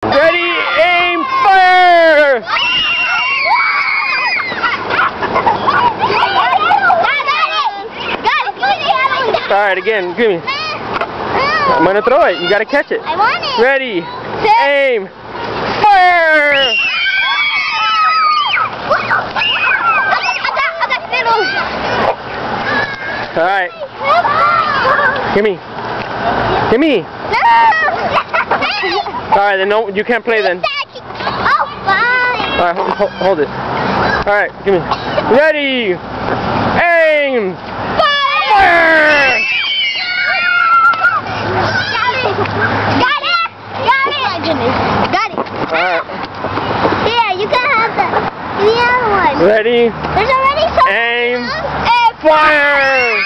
Ready, aim, fire! Alright, again, give me. I'm gonna throw it. You gotta catch it. I want it. Ready, aim, fire! Alright. Give me. Give me. Alright, then no, you can't play then. Oh, fine. Alright, hold it. Alright, give me. Ready, aim, fire! Got it. Got it. Alright. Yeah, you can have the other one. Ready, There's already some. aim, fire!